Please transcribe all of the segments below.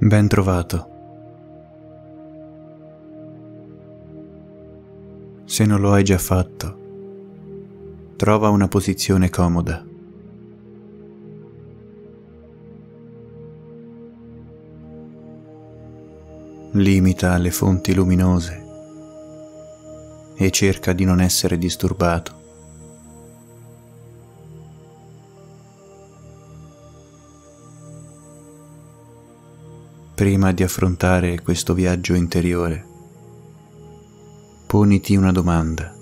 Ben trovato. Se non lo hai già fatto, trova una posizione comoda. Limita le fonti luminose e cerca di non essere disturbato. Prima di affrontare questo viaggio interiore, poniti una domanda.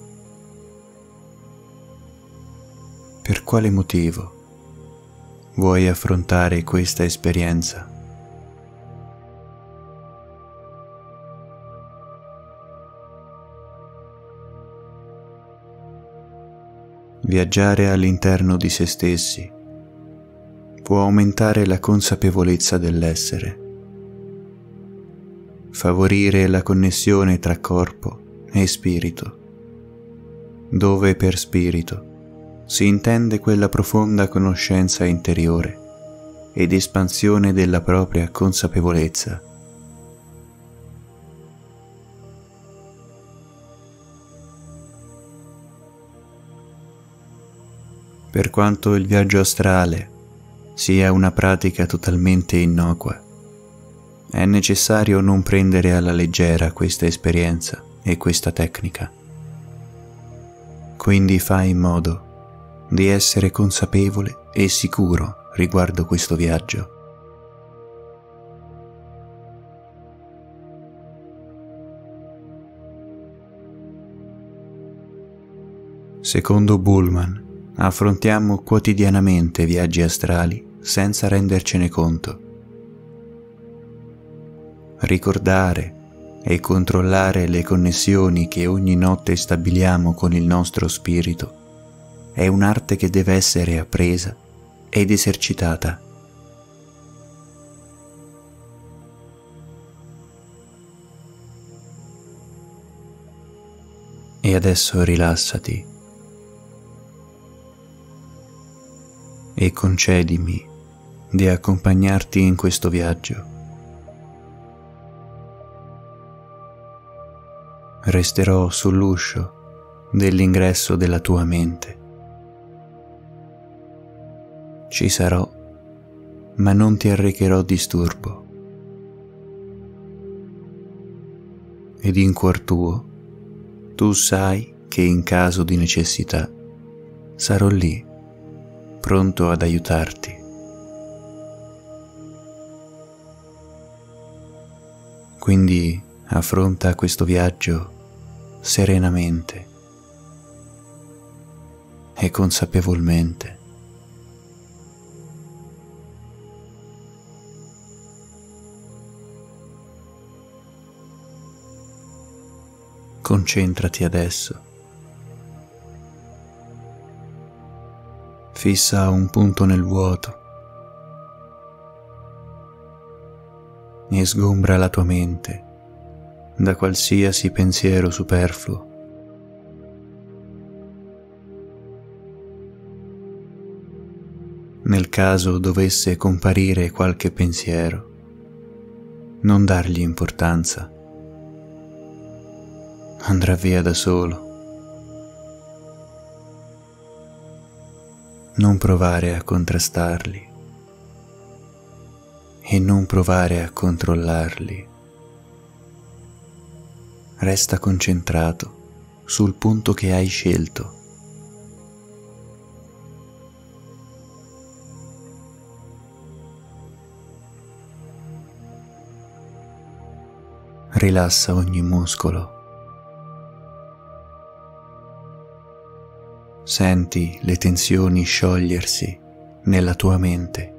Per quale motivo vuoi affrontare questa esperienza? Viaggiare all'interno di se stessi può aumentare la consapevolezza dell'essere, favorire la connessione tra corpo e spirito, dove per spirito si intende quella profonda conoscenza interiore ed espansione della propria consapevolezza. Per quanto il viaggio astrale sia una pratica totalmente innocua, è necessario non prendere alla leggera questa esperienza e questa tecnica. Quindi fai in modo di essere consapevole e sicuro riguardo questo viaggio. Secondo Bullman, affrontiamo quotidianamente viaggi astrali senza rendercene conto. Ricordare e controllare le connessioni che ogni notte stabiliamo con il nostro spirito è un'arte che deve essere appresa ed esercitata. E adesso rilassati e concedimi di accompagnarti in questo viaggio. Resterò sull'uscio dell'ingresso della tua mente. Ci sarò, ma non ti arrecherò disturbo. Ed in cuor tuo, tu sai che in caso di necessità sarò lì, pronto ad aiutarti. Quindi affronta questo viaggio serenamente e consapevolmente. Concentrati adesso. Fissa un punto nel vuoto e sgombra la tua mente da qualsiasi pensiero superfluo. Nel caso dovesse comparire qualche pensiero, non dargli importanza. Andrà via da solo. Non provare a contrastarli e non provare a controllarli. Resta concentrato sul punto che hai scelto. Rilassa ogni muscolo. Senti le tensioni sciogliersi nella tua mente.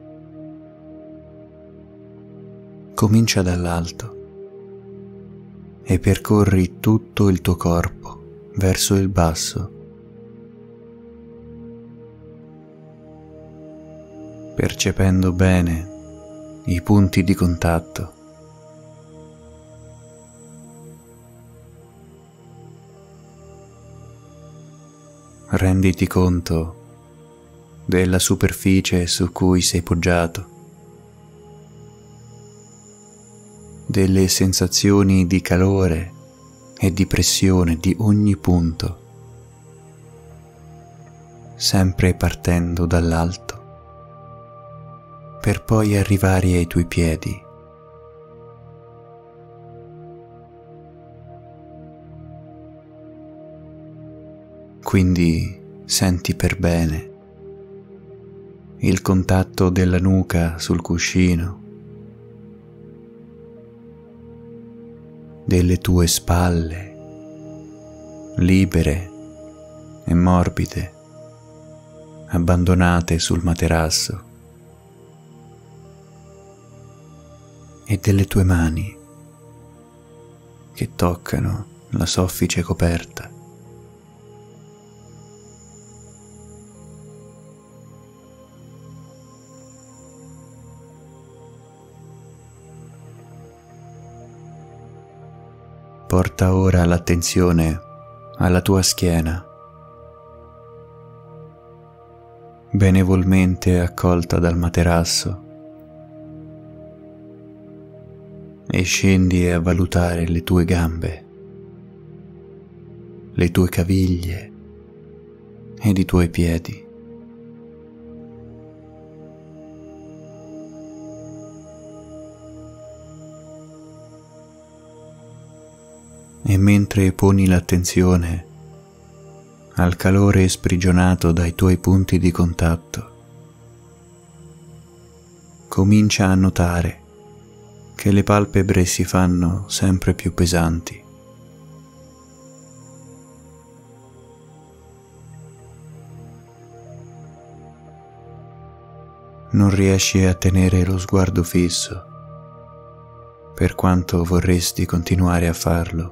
Comincia dall'alto e percorri tutto il tuo corpo verso il basso, percependo bene i punti di contatto. Renditi conto della superficie su cui sei poggiato. delle sensazioni di calore e di pressione di ogni punto, sempre partendo dall'alto, per poi arrivare ai tuoi piedi. Quindi senti per bene il contatto della nuca sul cuscino, delle tue spalle, libere e morbide, abbandonate sul materasso, e delle tue mani che toccano la soffice coperta. Porta ora l'attenzione alla tua schiena, benevolmente accolta dal materasso, e scendi a valutare le tue gambe, le tue caviglie ed i tuoi piedi. E mentre poni l'attenzione al calore sprigionato dai tuoi punti di contatto, comincia a notare che le palpebre si fanno sempre più pesanti. Non riesci a tenere lo sguardo fisso, per quanto vorresti continuare a farlo.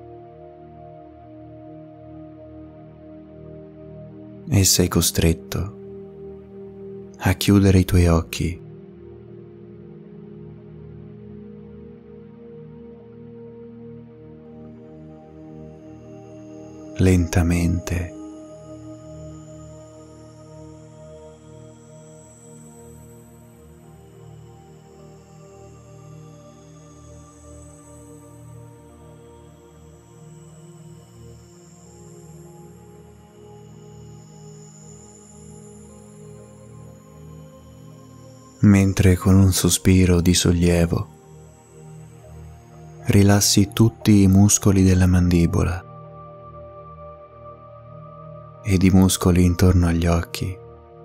E sei costretto a chiudere i tuoi occhi. Lentamente. Mentre con un sospiro di sollievo rilassi tutti i muscoli della mandibola ed i muscoli intorno agli occhi,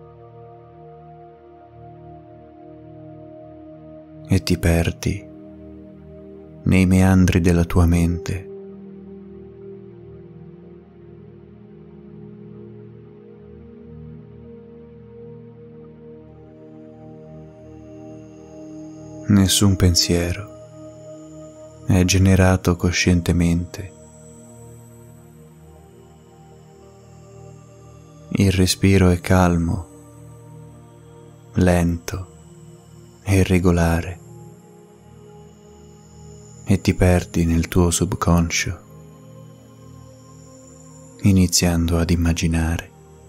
e ti perdi nei meandri della tua mente. Nessun pensiero è generato coscientemente. Il respiro è calmo, lento e regolare, e ti perdi nel tuo subconscio, iniziando ad immaginare.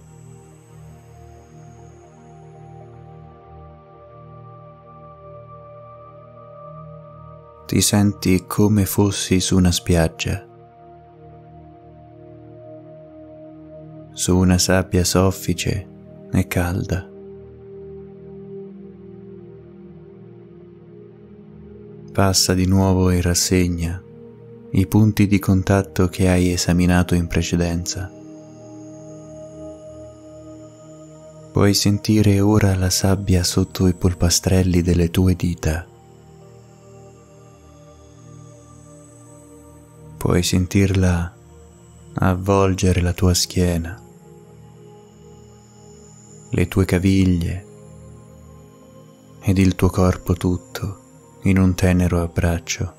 Ti senti come fossi su una spiaggia, su una sabbia soffice e calda. Passa di nuovo in rassegna i punti di contatto che hai esaminato in precedenza. Puoi sentire ora la sabbia sotto i polpastrelli delle tue dita. Puoi sentirla avvolgere la tua schiena, le tue caviglie ed il tuo corpo tutto in un tenero abbraccio.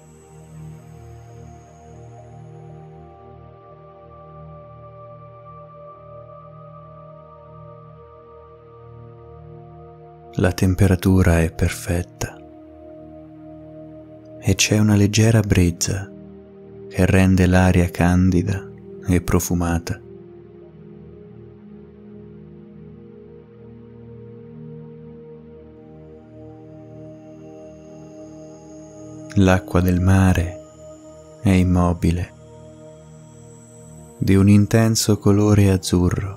La temperatura è perfetta e c'è una leggera brezza che rende l'aria candida e profumata. L'acqua del mare è immobile, di un intenso colore azzurro,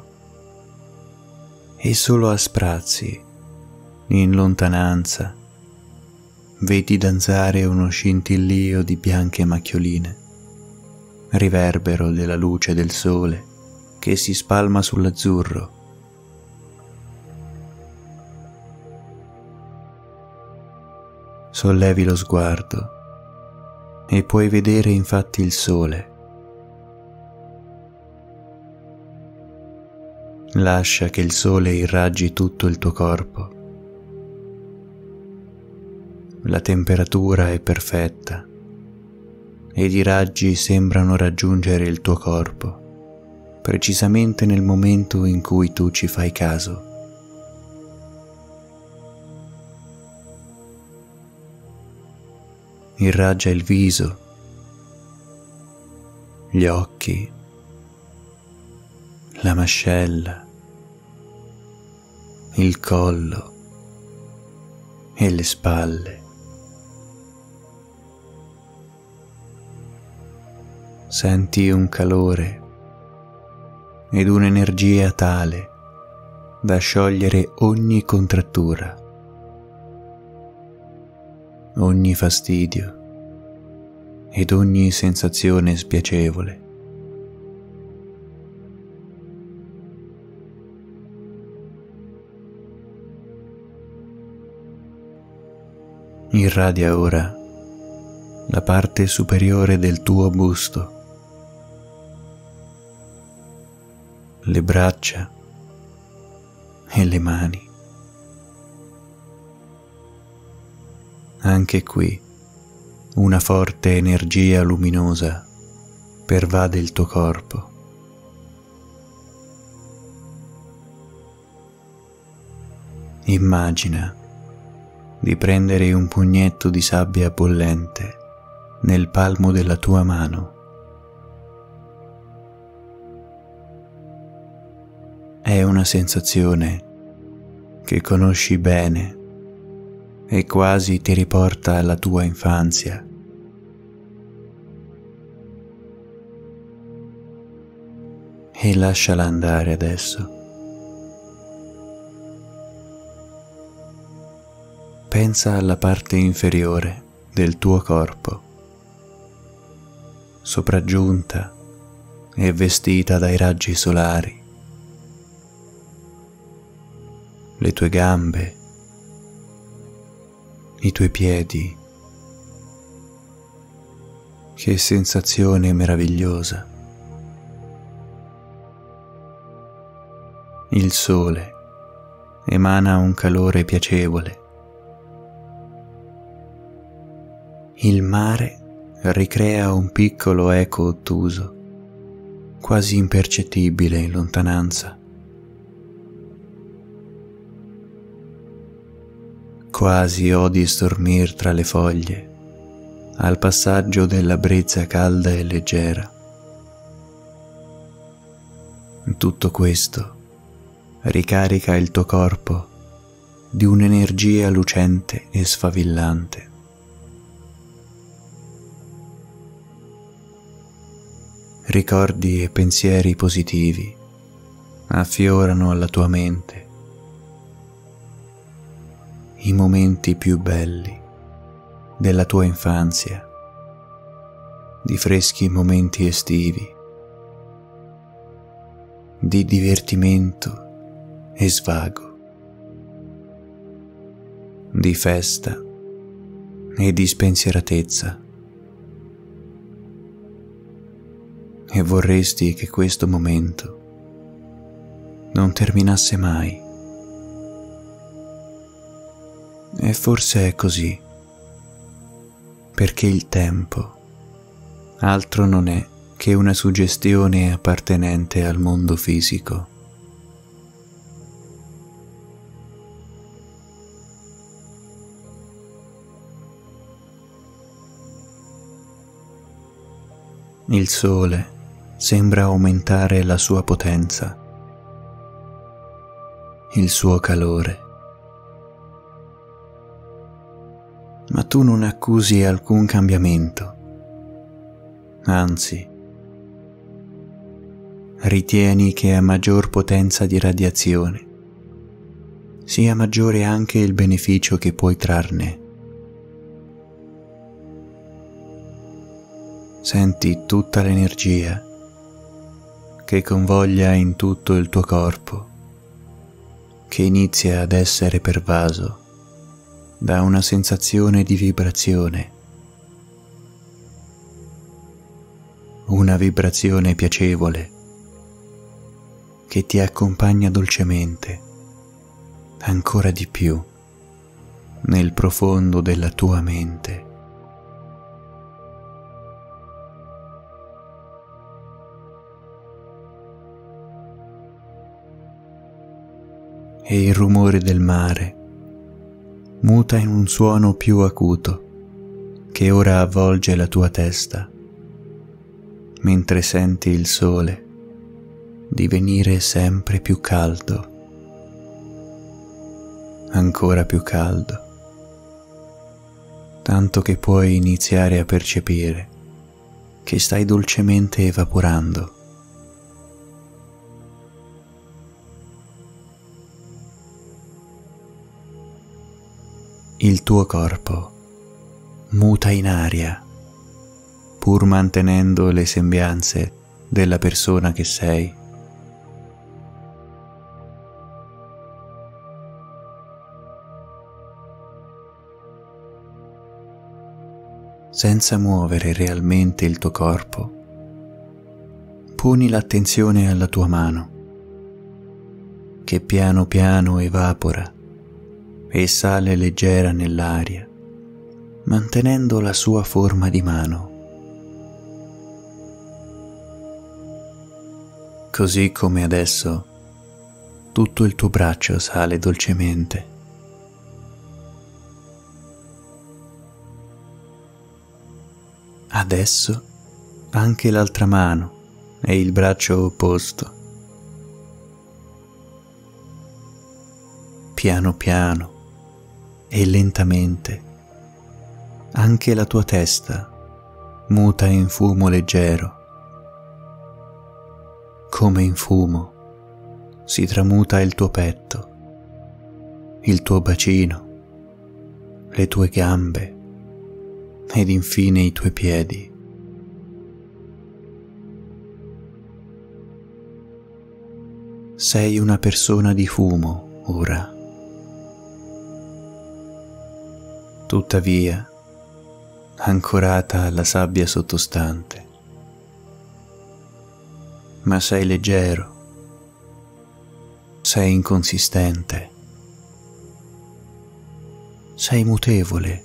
e solo a sprazzi, in lontananza, vedi danzare uno scintillio di bianche macchioline, riverbero della luce del sole che si spalma sull'azzurro. Sollevi lo sguardo e puoi vedere infatti il sole. Lascia che il sole irraggi tutto il tuo corpo. La temperatura è perfetta ed i raggi sembrano raggiungere il tuo corpo, precisamente nel momento in cui tu ci fai caso. Irraggia il viso, gli occhi, la mascella, il collo e le spalle. Senti un calore ed un'energia tale da sciogliere ogni contrattura, ogni fastidio ed ogni sensazione spiacevole. Irradia ora la parte superiore del tuo busto, le braccia e le mani. Anche qui una forte energia luminosa pervade il tuo corpo. Immagina di prendere un pugnetto di sabbia bollente nel palmo della tua mano. È una sensazione che conosci bene e quasi ti riporta alla tua infanzia. E lasciala andare adesso. Pensa alla parte inferiore del tuo corpo, sopraggiunta e vestita dai raggi solari. Le tue gambe, i tuoi piedi. Che sensazione meravigliosa. Il sole emana un calore piacevole. Il mare ricrea un piccolo eco ottuso, quasi impercettibile in lontananza. Quasi odi stormir tra le foglie al passaggio della brezza calda e leggera. Tutto questo ricarica il tuo corpo di un'energia lucente e sfavillante. Ricordi e pensieri positivi affiorano alla tua mente. I momenti più belli della tua infanzia, di freschi momenti estivi, di divertimento e svago, di festa e di spensieratezza. E vorresti che questo momento non terminasse mai. E forse è così, perché il tempo altro non è che una suggestione appartenente al mondo fisico. Il sole sembra aumentare la sua potenza, il suo calore. ma tu non accusi alcun cambiamento. Anzi, ritieni che a maggior potenza di radiazione sia maggiore anche il beneficio che puoi trarne. Senti tutta l'energia che convoglia in tutto il tuo corpo, che inizia ad essere pervaso da una sensazione di vibrazione, una vibrazione piacevole che ti accompagna dolcemente, ancora di più, nel profondo della tua mente. E il rumore del mare muta in un suono più acuto che ora avvolge la tua testa, mentre senti il sole divenire sempre più caldo, ancora più caldo, tanto che puoi iniziare a percepire che stai dolcemente evaporando. Il tuo corpo muta in aria, pur mantenendo le sembianze della persona che sei. Senza muovere realmente il tuo corpo, poni l'attenzione alla tua mano, che piano piano evapora e sale leggera nell'aria, mantenendo la sua forma di mano. Così come adesso tutto il tuo braccio sale dolcemente. Adesso anche l'altra mano e il braccio opposto. Piano piano e lentamente anche la tua testa muta in fumo leggero. Come in fumo si tramuta il tuo petto, il tuo bacino, le tue gambe ed infine i tuoi piedi. Sei una persona di fumo ora. Tuttavia, ancorata alla sabbia sottostante. Ma sei leggero, sei inconsistente, sei mutevole.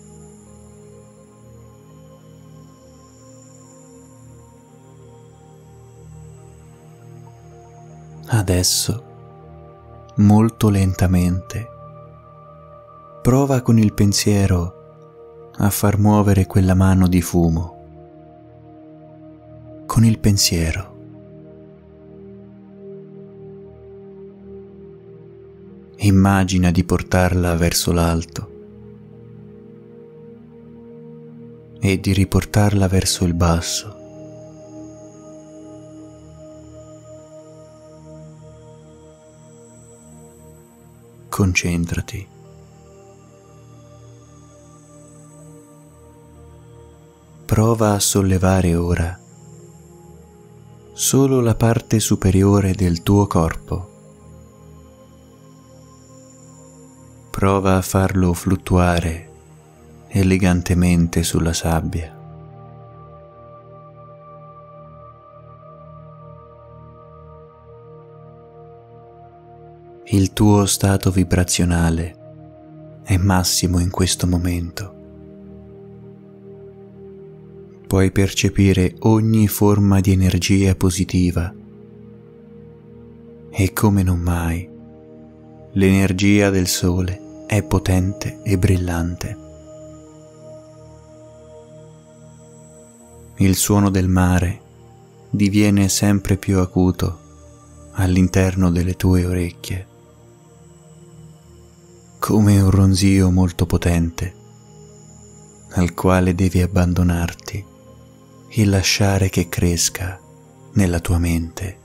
Adesso, molto lentamente, prova con il pensiero a far muovere quella mano di fumo. Con il pensiero. Immagina di portarla verso l'alto e di riportarla verso il basso. Concentrati. Prova a sollevare ora solo la parte superiore del tuo corpo. Prova a farlo fluttuare elegantemente sulla sabbia. Il tuo stato vibrazionale è massimo in questo momento. Puoi percepire ogni forma di energia positiva e come non mai, l'energia del sole è potente e brillante. Il suono del mare diviene sempre più acuto all'interno delle tue orecchie, come un ronzio molto potente al quale devi abbandonarti e lasciare che cresca nella tua mente.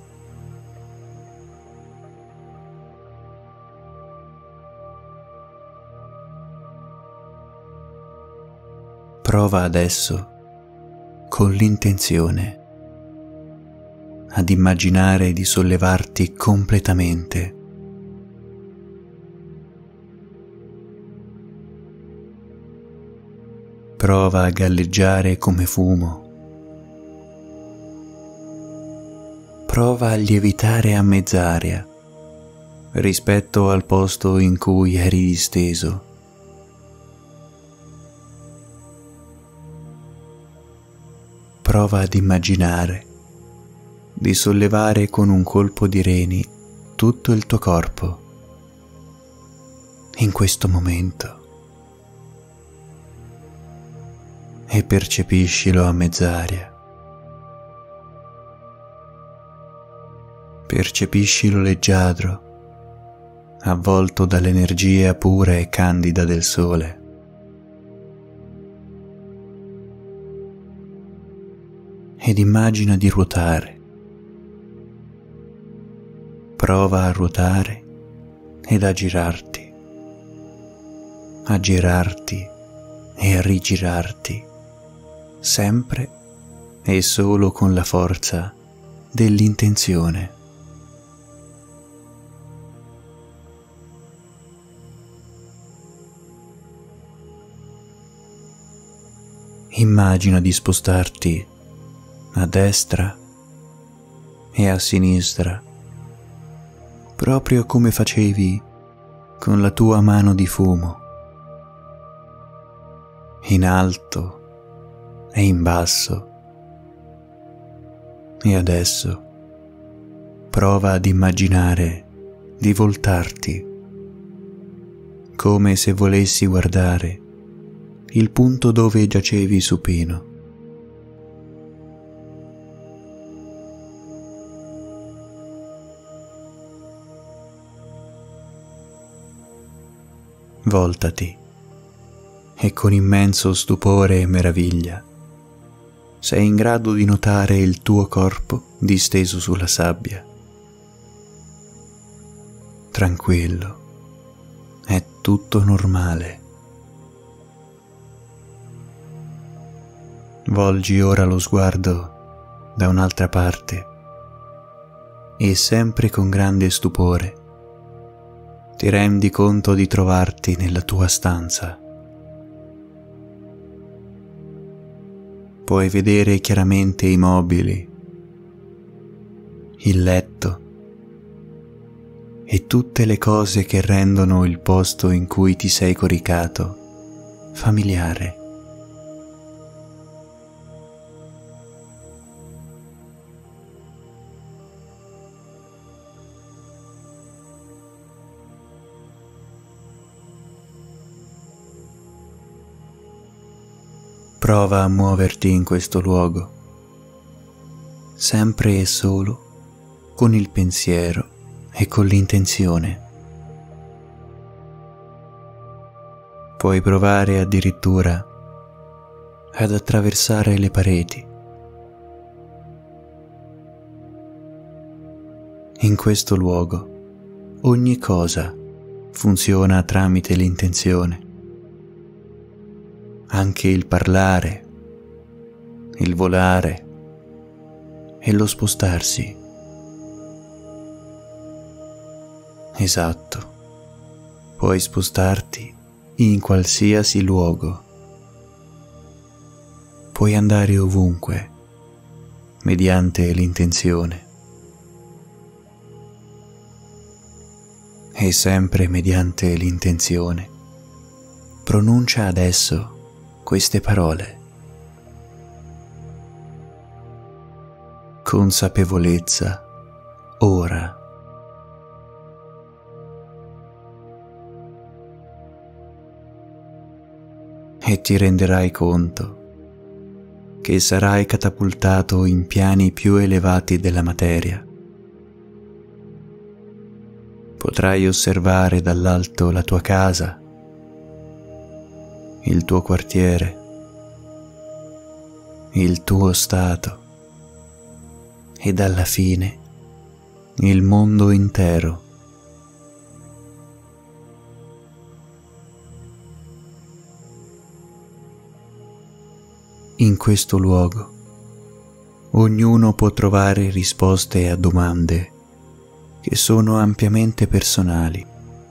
Prova adesso, con l'intenzione, ad immaginare di sollevarti completamente. Prova a galleggiare come fumo. Prova a lievitare a mezz'aria rispetto al posto in cui eri disteso. Prova ad immaginare di sollevare con un colpo di reni tutto il tuo corpo in questo momento e percepiscilo a mezz'aria. Percepiscilo leggiadro, avvolto dall'energia pura e candida del sole. Ed immagina di ruotare. Prova a ruotare ed a girarti e a rigirarti, sempre e solo con la forza dell'intenzione. Immagina di spostarti a destra e a sinistra, proprio come facevi con la tua mano di fumo, in alto e in basso. E adesso prova ad immaginare di voltarti, come se volessi guardare il punto dove giacevi supino. Voltati e con immenso stupore e meraviglia sei in grado di notare il tuo corpo disteso sulla sabbia. Tranquillo, è tutto normale. Volgi ora lo sguardo da un'altra parte e sempre con grande stupore ti rendi conto di trovarti nella tua stanza. Puoi vedere chiaramente i mobili, il letto e tutte le cose che rendono il posto in cui ti sei coricato familiare. Prova a muoverti in questo luogo, sempre e solo con il pensiero e con l'intenzione. Puoi provare addirittura ad attraversare le pareti. In questo luogo ogni cosa funziona tramite l'intenzione. Anche il parlare, il volare e lo spostarsi. Esatto, puoi spostarti in qualsiasi luogo. Puoi andare ovunque mediante l'intenzione. E sempre mediante l'intenzione pronuncia adesso queste parole. Consapevolezza, ora. E ti renderai conto che sarai catapultato in piani più elevati della materia. Potrai osservare dall'alto la tua casa, il tuo quartiere, il tuo stato ed alla fine il mondo intero. In questo luogo ognuno può trovare risposte a domande che sono ampiamente personali,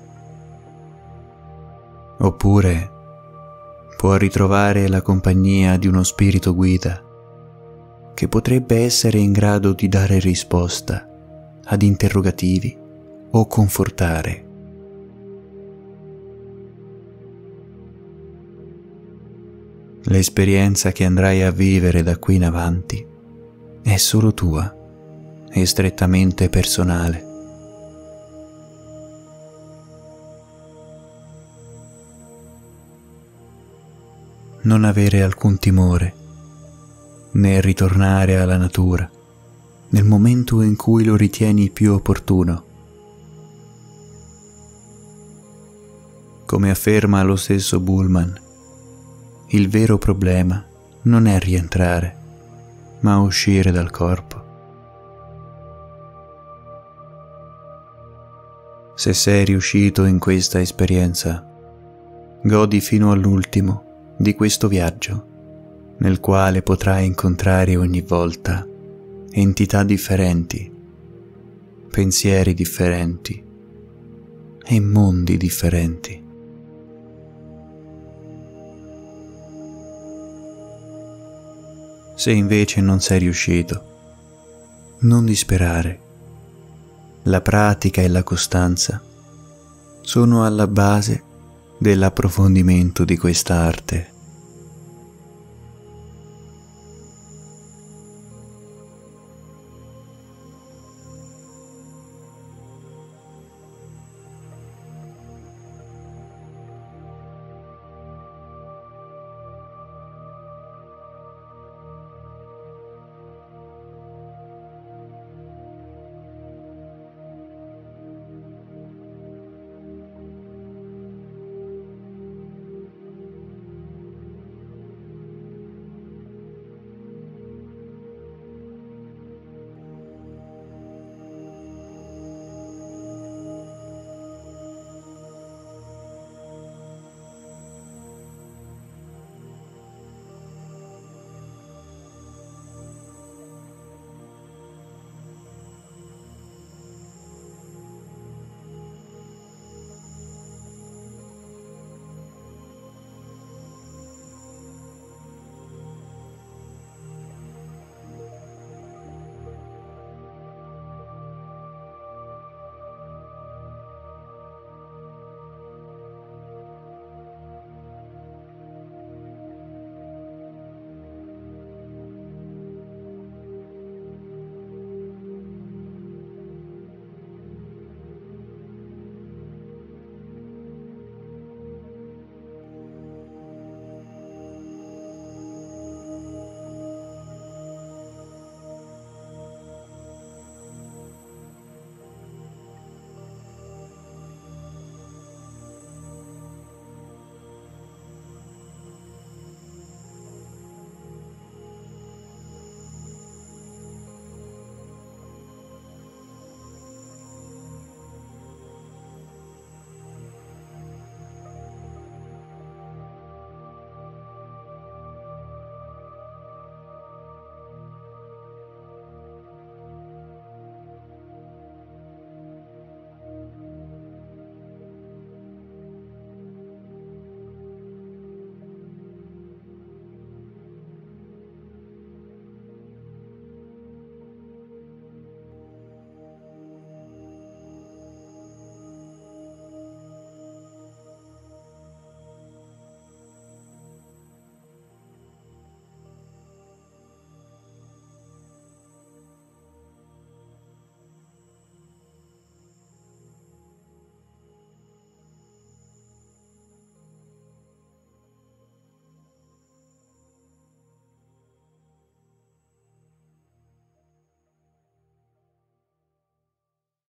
oppure può ritrovare la compagnia di uno spirito guida che potrebbe essere in grado di dare risposta ad interrogativi o confortare. L'esperienza che andrai a vivere da qui in avanti è solo tua e strettamente personale. Non avere alcun timore nel ritornare alla natura nel momento in cui lo ritieni più opportuno. Come afferma lo stesso Bullman, il vero problema non è rientrare, ma uscire dal corpo. Se sei riuscito in questa esperienza, godi fino all'ultimo di questo viaggio, nel quale potrai incontrare ogni volta entità differenti, pensieri differenti e mondi differenti. Se invece non sei riuscito, non disperare. La pratica e la costanza sono alla base dell'approfondimento di questa arte.